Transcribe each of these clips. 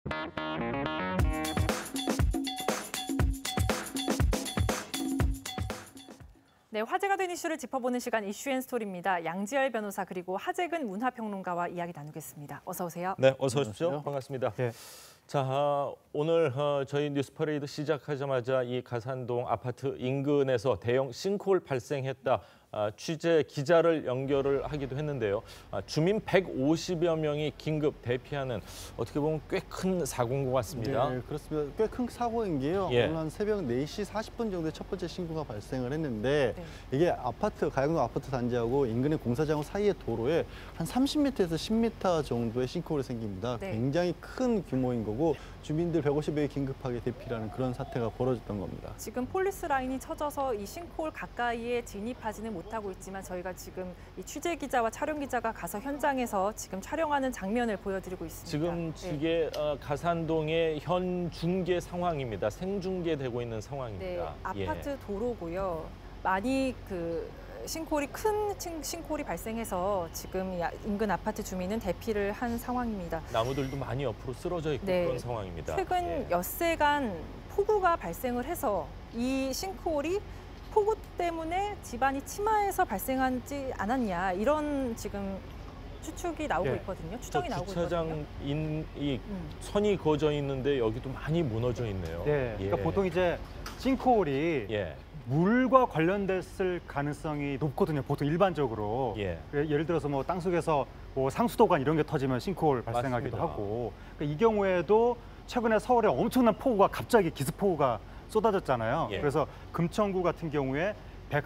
네, 화제가 된 이슈를 짚어보는 시간 이슈앤스토리입니다. 양지열 변호사 그리고 하재근 문화평론가와 이야기 나누겠습니다. 어서 오세요. 네, 어서 오십시오. 반갑습니다. 네. 자, 오늘 저희 뉴스퍼레이드 시작하자마자 이 가산동 아파트 인근에서 대형 싱크홀 발생했다. 취재 기자를 연결을 하기도 했는데요. 주민 150여 명이 긴급 대피하는 어떻게 보면 꽤 큰 사고인 것 같습니다. 네, 그렇습니다. 꽤 큰 사고인 게요. 예. 오늘 한 새벽 4시 40분 정도에 첫 번째 신고가 발생을 했는데 네. 이게 가양동 아파트 단지하고 인근의 공사장 사이의 도로에 한 30m에서 10m 정도의 싱크홀이 생깁니다. 네. 굉장히 큰 규모인 거고 주민들 150명이 긴급하게 대피라는 그런 사태가 벌어졌던 겁니다. 지금 폴리스 라인이 쳐져서 이 싱크홀 가까이에 진입하지는 못하고 있지만 저희가 지금 이 취재 기자와 촬영 기자가 가서 현장에서 지금 촬영하는 장면을 보여드리고 있습니다. 지금 이게 가산동의 현 중계 상황입니다. 생중계되고 있는 네, 상황입니다. 아파트 도로고요. 많이 싱크홀이 큰 싱크홀이 발생해서 지금 인근 아파트 주민은 대피를 한 상황입니다. 나무들도 많이 옆으로 쓰러져 있고 네. 그런 상황입니다. 최근 엿새간 폭우가 발생을 해서 이 싱크홀이 폭우 때문에 집안이 침하해서 발생하지 않았냐 이런 지금 추측이 나오고 예. 있거든요. 추정이 나오고 있거든요. 주차장 이 선이 그어져 있는데 여기도 많이 무너져 있네요. 네, 그러니까 보통 이제 싱크홀이 예. 물과 관련됐을 가능성이 높거든요. 보통 일반적으로. 예. 예를 들어서 뭐 땅속에서 뭐 상수도관 이런 게 터지면 싱크홀 발생하기도 맞습니다. 하고. 그러니까 이 경우에도 최근에 서울에 엄청난 폭우가 갑자기 기습폭우가 쏟아졌잖아요. 예. 그래서 금천구 같은 경우에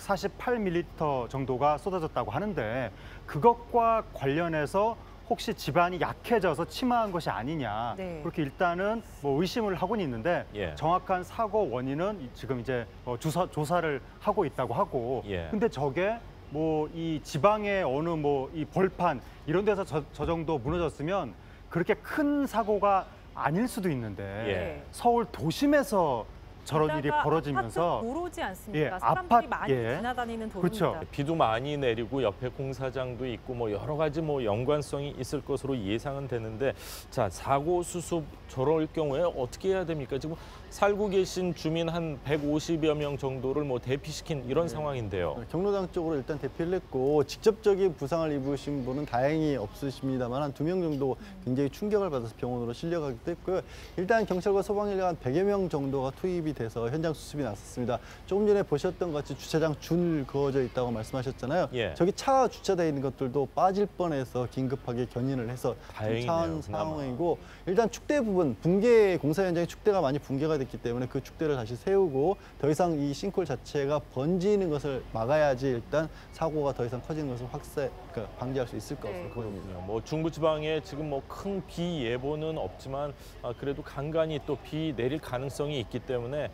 148mm 정도가 쏟아졌다고 하는데 그것과 관련해서 혹시 집안이 약해져서 침하한 것이 아니냐 네. 그렇게 일단은 뭐 의심을 하고는 있는데 예. 정확한 사고 원인은 지금 이제 조사를 하고 있다고 하고 예. 근데 저게 뭐 이 지방의 어느 뭐 이 벌판 이런 데서 저 정도 무너졌으면 그렇게 큰 사고가 아닐 수도 있는데 예. 서울 도심에서 저런 일이 게다가 벌어지면서 아파트 도로지 않습니까? 예, 사람들이 많이 예. 지나다니는 도로입니다. 그렇죠. 비도 많이 내리고 옆에 공사장도 있고 뭐 여러 가지 뭐 연관성이 있을 것으로 예상은 되는데 자 사고 수습 저럴 경우에 어떻게 해야 됩니까? 지금 살고 계신 주민 한 150여 명 정도를 뭐 대피시킨 이런 상황인데요. 경로당 쪽으로 일단 대피를 했고 직접적인 부상을 입으신 분은 다행히 없으십니다만 한 2명 정도 굉장히 충격을 받아서 병원으로 실려가기도 했고요. 일단 경찰과 소방인력 한 100여 명 정도가 투입이 돼서 현장 수습이 났었습니다. 조금 전에 보셨던 것 같이 주차장 줄 그어져 있다고 말씀하셨잖아요. 예. 저기 차 주차되어 있는 것들도 빠질 뻔해서 긴급하게 견인을 해서 다행이네요, 차원 그나마. 상황이고 일단 축대 부분 붕괴 공사 현장에 축대가 많이 붕괴가 됐기 때문에 그 축대를 다시 세우고 더 이상 이 싱크홀 자체가 번지는 것을 막아야지 일단 사고가 더 이상 커지는 것을 그러니까 방지할 수 있을 것으로 보입니다. 뭐 중부지방에 지금 뭐 큰 비 예보는 없지만 그래도 간간히 또 비 내릴 가능성이 있기 때문에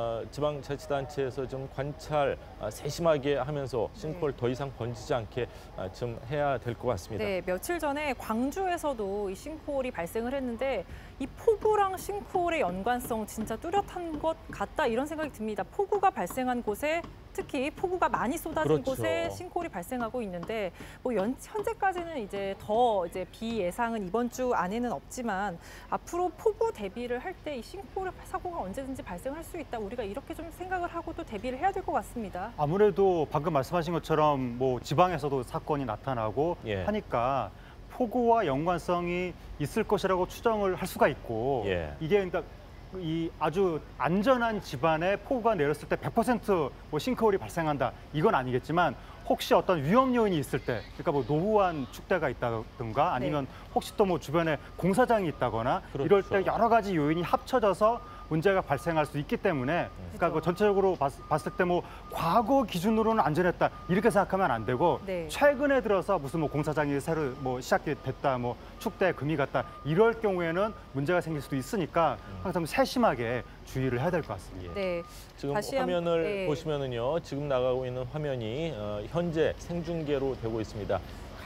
지방자치단체에서 좀 관찰 세심하게 하면서 싱크홀 더 이상 번지지 않게 좀 해야 될 것 같습니다. 네, 며칠 전에 광주에서도 이 싱크홀이 발생을 했는데 이 폭우랑 싱크홀의 연관성 진짜 뚜렷한 것 같다 이런 생각이 듭니다. 폭우가 발생한 곳에 특히 폭우가 많이 쏟아진 그렇죠. 곳에 싱크홀이 발생하고 있는데 뭐 현재까지는 이제 더 비 예상은 이번 주 안에는 없지만 앞으로 폭우 대비를 할 때 이 싱크홀 사고가 언제든지 발생할 수 있다. 우리가 이렇게 좀 생각을 하고 또 대비를 해야 될 것 같습니다. 아무래도 방금 말씀하신 것처럼 뭐 지방에서도 사건이 나타나고 예. 하니까 폭우와 연관성이 있을 것이라고 추정을 할 수가 있고 예. 이게 그러니까 이 아주 안전한 집안에 폭우가 내렸을 때 100% 싱크홀이 발생한다 이건 아니겠지만 혹시 어떤 위험 요인이 있을 때 그러니까 뭐 노후한 축대가 있다든가 아니면 혹시 또 뭐 주변에 공사장이 있다거나 그렇죠. 이럴 때 여러 가지 요인이 합쳐져서 문제가 발생할 수 있기 때문에 그러니까 그 전체적으로 봤을 때 뭐 과거 기준으로는 안전했다 이렇게 생각하면 안 되고 네. 최근에 들어서 무슨 뭐 공사장이 새로 뭐 시작이 됐다 뭐 축대 금이 갔다 이럴 경우에는 문제가 생길 수도 있으니까 항상 세심하게 주의를 해야 될 것 같습니다. 네, 지금 다시 화면을 네. 보시면은요. 지금 나가고 있는 화면이 현재 생중계로 되고 있습니다.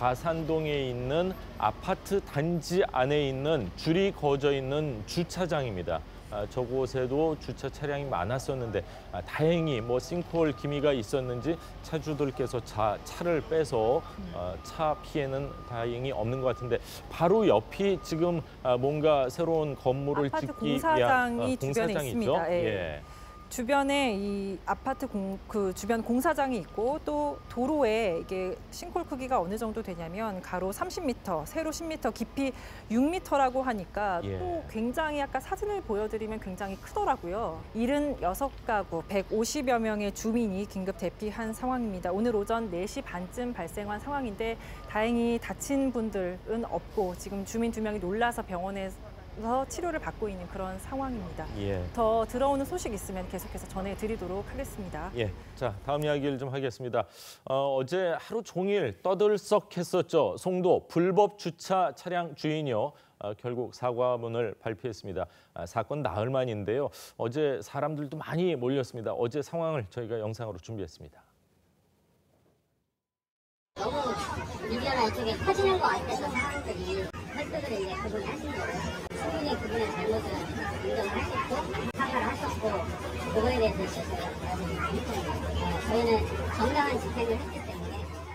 가산동에 있는 아파트 단지 안에 있는 줄이 그어져 있는 주차장입니다. 저곳에도 주차 차량이 많았었는데 다행히 뭐 싱크홀 기미가 있었는지 차주들께서 차를 빼서 차 피해는 다행히 없는 것 같은데 바로 옆이 지금 뭔가 새로운 건물을 아파트 짓기 공사장이 위한 주변에 공사장이 있습니다. 있죠? 예. 예. 주변에 이 아파트 그 주변 공사장이 있고 또 도로에 이게 싱크홀 크기가 어느 정도 되냐면 가로 30m, 세로 10m, 깊이 6m라고 하니까 예. 또 굉장히 아까 사진을 보여드리면 굉장히 크더라고요. 76가구, 150여 명의 주민이 긴급 대피한 상황입니다. 오늘 오전 4시 반쯤 발생한 상황인데 다행히 다친 분들은 없고 지금 주민 2명이 놀라서 병원에서 치료를 받고 있는 그런 상황입니다. 예. 더 들어오는 소식 있으면 계속해서 전해드리도록 하겠습니다. 예. 자, 다음 이야기를 좀 하겠습니다. 어제 하루 종일 떠들썩했었죠. 송도 불법 주차 차량 주인이요. 결국 사과문을 발표했습니다. 사건 나흘 만인데요. 어제 사람들도 많이 몰렸습니다. 어제 상황을 저희가 영상으로 준비했습니다. 너무 미디어나 이쪽에 퍼지는 것 같아서 사람들이 헬스들을 이제 그분이 하신 거예요. 충분히 그분의 잘못을 인정을 하셨고 사과를 하셨고 그거에 대해서 실수를 저희는 정당한 집행을 했기 때문에.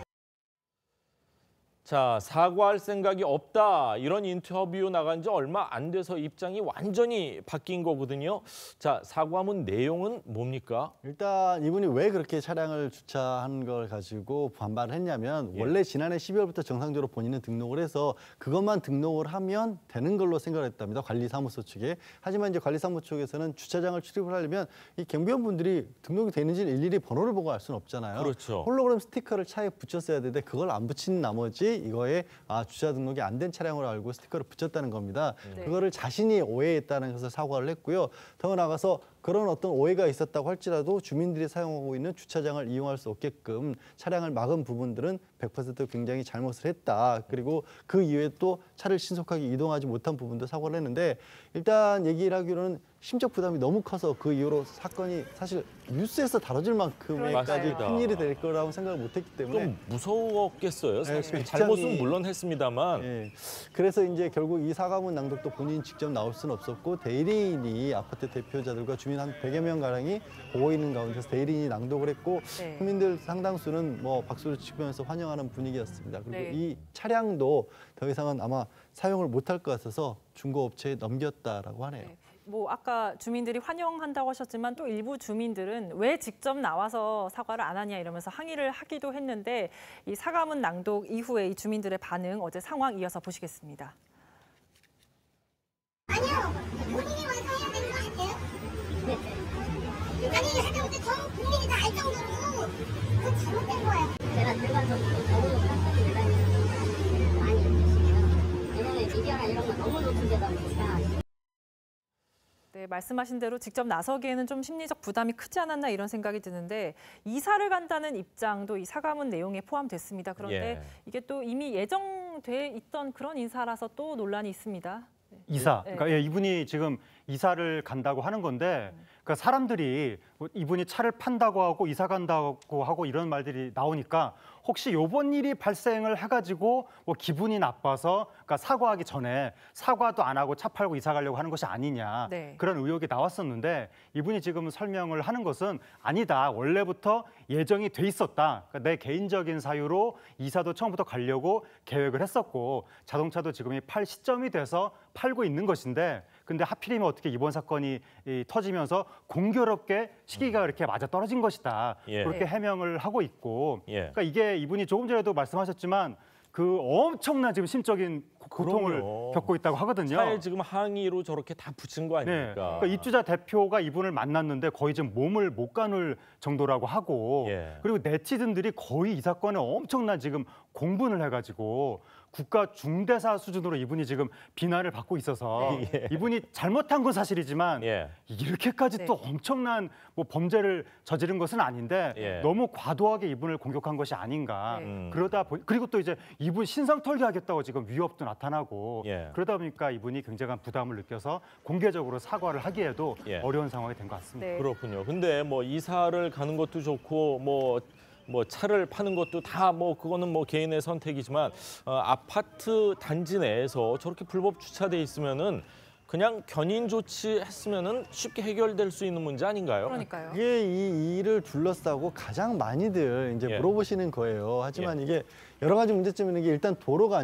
자, 사과할 생각이 없다. 이런 인터뷰 나간 지 얼마 안 돼서 입장이 완전히 바뀐 거거든요. 자, 사과문 내용은 뭡니까? 일단 이분이 왜 그렇게 차량을 주차한 걸 가지고 반발을 했냐면 원래 지난해 12월부터 정상적으로 본인은 등록을 해서 그것만 등록을 하면 되는 걸로 생각을 했답니다. 관리사무소 측에. 하지만 이제 관리사무소 쪽에서는 주차장을 출입을 하려면 이 경비원분들이 등록이 되는지 일일이 번호를 보고 알 수는 없잖아요. 그렇죠. 홀로그램 스티커를 차에 붙였어야 되는데 그걸 안 붙인 나머지 이거에 주차 등록이 안 된 차량으로 알고 스티커를 붙였다는 겁니다. 네. 그거를 자신이 오해했다는 것을 사과를 했고요. 더 나아가서 그런 어떤 오해가 있었다고 할지라도 주민들이 사용하고 있는 주차장을 이용할 수 없게끔 차량을 막은 부분들은 100% 굉장히 잘못을 했다. 그리고 그 이후에 또 차를 신속하게 이동하지 못한 부분도 사과를 했는데 일단 얘기를 하기로는 심적 부담이 너무 커서 그 이후로 사건이 사실 뉴스에서 다뤄질 만큼까지 그러니까요. 큰 일이 될 거라고 생각을 못했기 때문에 좀 무서웠겠어요. 사실 네, 잘못은 굉장히- 물론 했습니다만 예. 그래서 이제 결국 이 사과문 낭독도 본인이 직접 나올 수는 없었고 대리인이 아파트 대표자들과 주민 한 100여 명 가량이 보고 있는 가운데서 대리인이 낭독을 했고 네. 국민들 상당수는 뭐 박수를 치면서 환영하는 분위기였습니다. 그리고 네. 이 차량도 더 이상은 아마 사용을 못할 것 같아서 중고업체에 넘겼다라고 하네요. 네. 뭐 아까 주민들이 환영한다고 하셨지만 또 일부 주민들은 왜 직접 나와서 사과를 안 하냐 이러면서 항의를 하기도 했는데 이 사과문 낭독 이후에 이 주민들의 반응 어제 상황 이어서 보시겠습니다. 아니요, 본인이 와서 해야 되는 거 아니에요? 아니, 하다못해 전 국민이 다 알 정도로 그건 잘못된 거예요. 제가 들어가서 너무 깜짝 놀랐는데 많이 있으시네요. 왜냐면 미디어나 이런 거 너무 노출되다 보니까. 네, 말씀하신 대로 직접 나서기에는 좀 심리적 부담이 크지 않았나 이런 생각이 드는데 이사를 간다는 입장도 이 사과문 내용에 포함됐습니다. 그런데 예. 이게 또 이미 예정돼 있던 그런 인사라서 또 논란이 있습니다. 이사. 네. 그러니까 예, 이분이 지금 이사를 간다고 하는 건데, 그러니까 사람들이 뭐 이분이 차를 판다고 하고 이사 간다고 하고 이런 말들이 나오니까 혹시 이번 일이 발생을 해가지고 뭐 기분이 나빠서 그러니까 사과하기 전에 사과도 안 하고 차 팔고 이사 가려고 하는 것이 아니냐 네. 그런 의혹이 나왔었는데 이분이 지금 설명을 하는 것은 아니다. 원래부터 예정이 돼 있었다. 그러니까 내 개인적인 사유로 이사도 처음부터 가려고 계획을 했었고 자동차도 지금이 팔 시점이 돼서 팔고 있는 것인데 근데 하필이면 어떻게 이번 사건이 터지면서 공교롭게 시기가 이렇게 맞아 떨어진 것이다. 예. 그렇게 해명을 하고 있고 예. 그러니까 이게 이분이 조금 전에도 말씀하셨지만 그 엄청난 지금 심적인 고통을 그럼요. 겪고 있다고 하거든요. 차에 지금 항의로 저렇게 다 붙인 거 네. 아닙니까? 그러니까 입주자 대표가 이분을 만났는데 거의 지금 몸을 못 가눌 정도라고 하고 예. 그리고 네티즌들이 거의 이 사건에 엄청난 지금 공분을 해가지고 국가 중대사 수준으로 이분이 지금 비난을 받고 있어서 예. 이분이 잘못한 건 사실이지만 예. 이렇게까지 네. 또 엄청난 뭐 범죄를 저지른 것은 아닌데 예. 너무 과도하게 이분을 공격한 것이 아닌가. 네. 그러다 그리고 또 이제 이분 신상 털기하겠다고 지금 위협도 나타나고 예. 그러다 보니까 이분이 굉장한 부담을 느껴서 공개적으로 사과를 하기에도 예. 어려운 상황이 된 것 같습니다. 네. 그렇군요. 근데 뭐 이사를 가는 것도 좋고 뭐 차를 파는 것도 다 뭐 그거는 뭐 개인의 선택이지만 아파트 단지 내에서 저렇게 불법 주차돼 있으면은 그냥 견인 조치했으면은 쉽게 해결될 수 있는 문제 아닌가요? 그러니까요. 이게 이 일을 둘러싸고 가장 많이들 이제 예. 물어보시는 거예요. 하지만 이게 여러 가지 문제점이 있는 게 일단 도로가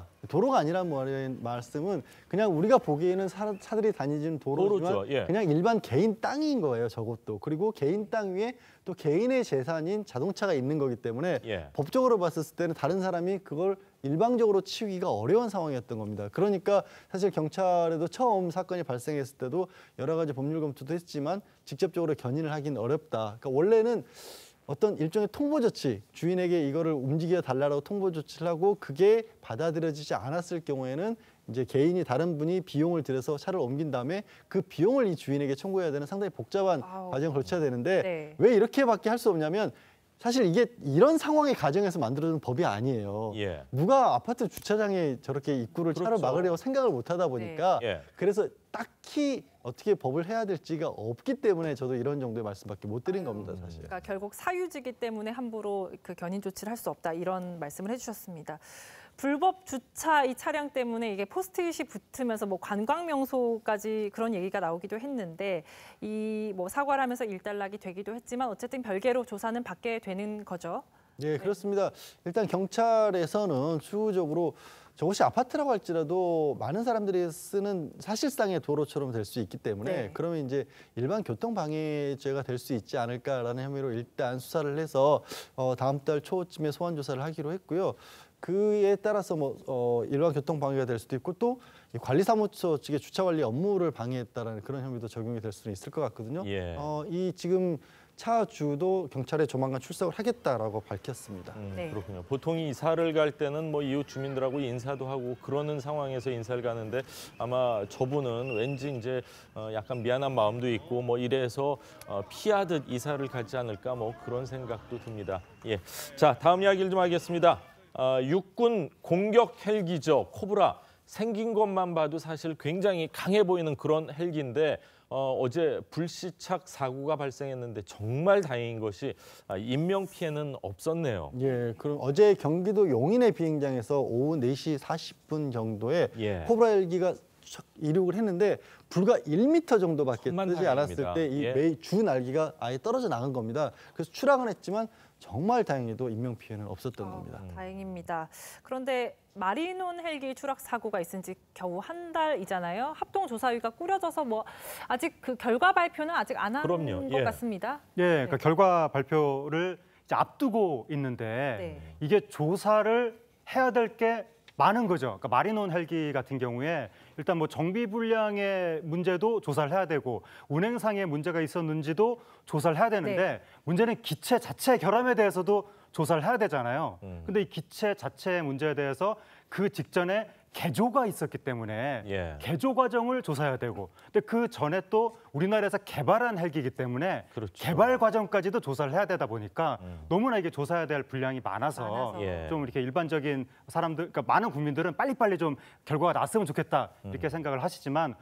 아니란 말씀은 그냥 우리가 보기에는 차들이 다니는 도로지만 도로죠. 예. 그냥 일반 개인 땅인 거예요. 저것도. 그리고 개인 땅 위에 또 개인의 재산인 자동차가 있는 거기 때문에 예. 법적으로 봤을 때는 다른 사람이 그걸 일방적으로 치우기가 어려운 상황이었던 겁니다. 그러니까 사실 경찰에도 처음 사건이 발생했을 때도 여러 가지 법률 검토도 했지만 직접적으로 견인을 하긴 어렵다. 그러니까 원래는 어떤 일종의 통보 조치, 주인에게 이거를 움직여 달라고 통보 조치를 하고 그게 받아들여지지 않았을 경우에는 이제 개인이 다른 분이 비용을 들여서 차를 옮긴 다음에 그 비용을 이 주인에게 청구해야 되는 상당히 복잡한 과정을 거쳐야 되는데 네. 왜 이렇게밖에 할 수 없냐면 사실 이게 이런 상황의 가정에서 만들어진 법이 아니에요. 예. 누가 아파트 주차장에 저렇게 입구를 차로 그렇죠. 막으려고 생각을 못 하다 보니까 예. 그래서 딱히 어떻게 법을 해야 될지가 없기 때문에 저도 이런 정도의 말씀밖에 못 드린 겁니다, 사실. 그러니까 결국 사유지기 때문에 함부로 그 견인 조치를 할 수 없다 이런 말씀을 해주셨습니다. 불법 주차 이 차량 때문에 이게 포스트잇이 붙으면서 뭐 관광 명소까지 그런 얘기가 나오기도 했는데 이 뭐 사과를 하면서 일단락이 되기도 했지만 어쨌든 별개로 조사는 받게 되는 거죠. 네, 그렇습니다. 일단 경찰에서는 추후적으로 저것이 아파트라고 할지라도 많은 사람들이 쓰는 사실상의 도로처럼 될 수 있기 때문에 네. 그러면 이제 일반 교통방해죄가 될 수 있지 않을까라는 혐의로 일단 수사를 해서 다음 달 초쯤에 소환 조사를 하기로 했고요. 그에 따라서 일반 교통방해가 될 수도 있고 또 이 관리사무소 측의 주차관리 업무를 방해했다라는 그런 혐의도 적용이 될 수는 있을 것 같거든요. 예. 이 지금 차주도 경찰에 조만간 출석을 하겠다라고 밝혔습니다. 네. 그렇군요. 보통 이사를 갈 때는 뭐 이웃 주민들하고 인사도 하고 그러는 상황에서 인사를 가는데 아마 저분은 왠지 이제 약간 미안한 마음도 있고 뭐 이래서 피하듯 이사를 가지 않을까 뭐 그런 생각도 듭니다. 예. 자, 다음 이야기를 좀 하겠습니다. 육군 공격 헬기죠. 코브라. 생긴 것만 봐도 사실 굉장히 강해 보이는 그런 헬기인데 어제 불시착 사고가 발생했는데 정말 다행인 것이 인명 피해는 없었네요. 예, 그럼 어제 경기도 용인의 비행장에서 오후 4시 40분 정도에 예. 코브라 헬기가 이륙을 했는데 불과 1m 정도밖에 천만 뜨지 않았을 다행입니다. 때 이 예. 주 날개가 아예 떨어져 나간 겁니다. 그래서 추락은 했지만 정말 다행히도 인명 피해는 없었던 겁니다. 다행입니다. 그런데 마리논 헬기 추락 사고가 있은 지 겨우 한 달이잖아요. 합동조사위가 꾸려져서 뭐 아직 그 결과 발표는 아직 안 한 그럼요. 것 예. 같습니다. 예, 그러니까 결과 발표를 이제 앞두고 있는데 네. 이게 조사를 해야 될 게 많은 거죠. 그러니까 마리논 헬기 같은 경우에 일단 뭐 정비 불량의 문제도 조사를 해야 되고 운행상의 문제가 있었는지도 조사를 해야 되는데 네. 문제는 기체 자체 결함에 대해서도 조사를 해야 되잖아요. 근데 이 기체 자체의 문제에 대해서 그 직전에 개조가 있었기 때문에 예. 개조 과정을 조사해야 되고 근데 그 전에 또 우리나라에서 개발한 헬기이기 때문에 그렇죠. 개발 과정까지도 조사를 해야 되다 보니까 너무나 이게 조사해야 될 분량이 많아서 예. 좀 이렇게 일반적인 사람들, 그러니까 많은 국민들은 빨리빨리 좀 결과가 났으면 좋겠다 이렇게 생각을 하시지만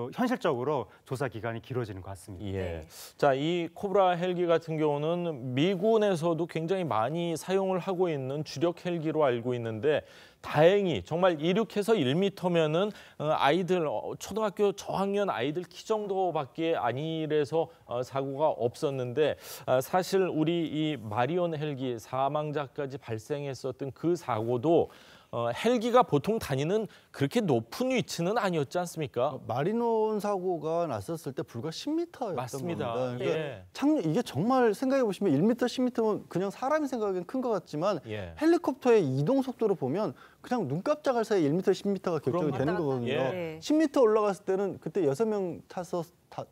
현실적으로 조사 기간이 길어지는 것 같습니다. 예. 네. 자, 이 코브라 헬기 같은 경우는 미군에서도 굉장히 많이 사용을 하고 있는 주력 헬기로 알고 있는데 다행히 정말 이륙해서 1m면은 아이들 초등학교 저학년 아이들 키 정도밖에 아니래서 사고가 없었는데 사실 우리 이 마리온 헬기 사망자까지 발생했었던 그 사고도 헬기가 보통 다니는 그렇게 높은 위치는 아니었지 않습니까? 마리논 사고가 났었을 때 불과 10m였던 맞습니다. 겁니다. 그러니까 예. 이게 정말 생각해 보시면 1m, 10m면 그냥 사람이 생각하기엔 큰 것 같지만 예. 헬리콥터의 이동 속도를 보면 그냥 눈 깜짝할 사이 1m, 10m가 결정이 그럼요. 되는 거거든요. 예. 10m 올라갔을 때는 그때 6명 타서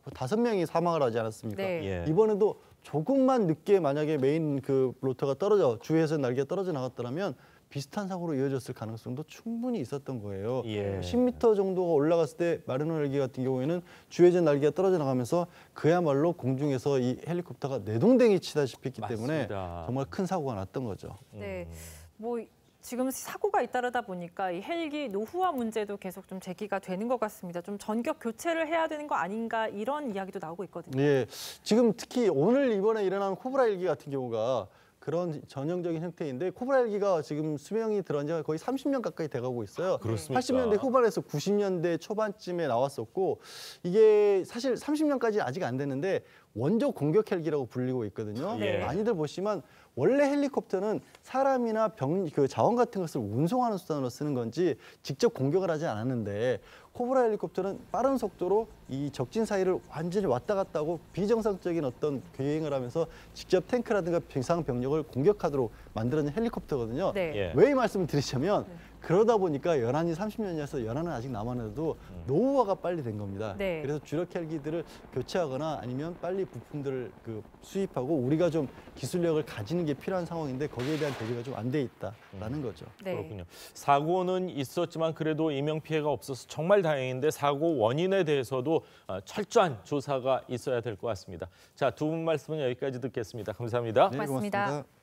5명이 사망을 하지 않았습니까? 네. 예. 이번에도 조금만 늦게 만약에 메인 그 로터가 떨어져 주위에서 날개가 떨어져 나갔더라면 비슷한 사고로 이어졌을 가능성도 충분히 있었던 거예요. 예. 10m 정도가 올라갔을 때 마리논 헬기 같은 경우에는 주위에서 날개가 떨어져 나가면서 그야말로 공중에서 이 헬리콥터가 내동댕이 치다시피 했기 때문에 맞습니다. 정말 큰 사고가 났던 거죠. 네. 뭐 지금 사고가 잇따르다 보니까 이 헬기 노후화 문제도 계속 좀 제기가 되는 것 같습니다. 좀 전격 교체를 해야 되는 거 아닌가 이런 이야기도 나오고 있거든요. 예, 지금 특히 오늘 이번에 일어난 코브라 헬기 같은 경우가 그런 전형적인 형태인데 코브라 헬기가 지금 수명이 들어간 지가 거의 30년 가까이 돼가고 있어요. 그렇습니까? 80년대 후반에서 90년대 초반쯤에 나왔었고 이게 사실 30년까지 아직 안 됐는데 원조 공격 헬기라고 불리고 있거든요. 네. 많이들 보시면 원래 헬리콥터는 사람이나 그 자원 같은 것을 운송하는 수단으로 쓰는 건지 직접 공격을 하지 않았는데 코브라 헬리콥터는 빠른 속도로 이 적진 사이를 완전히 왔다 갔다 하고 비정상적인 어떤 비행을 하면서 직접 탱크라든가 비상 병력을 공격하도록 만들어낸 헬리콥터거든요. 네. 예. 왜 이 말씀을 드리자면 그러다 보니까 연한이 30년이어서 연한은 아직 남았는데도 노후화가 빨리 된 겁니다. 네. 그래서 주력 헬기들을 교체하거나 아니면 빨리 부품들을 수입하고 우리가 좀 기술력을 가지는 게 필요한 상황인데 거기에 대한 대비가 좀 안 돼 있다라는 거죠. 네. 그렇군요. 사고는 있었지만 그래도 인명 피해가 없어서 정말 다행인데 사고 원인에 대해서도 철저한 조사가 있어야 될 것 같습니다. 자, 두 분 말씀은 여기까지 듣겠습니다. 감사합니다. 네, 고맙습니다. 고맙습니다.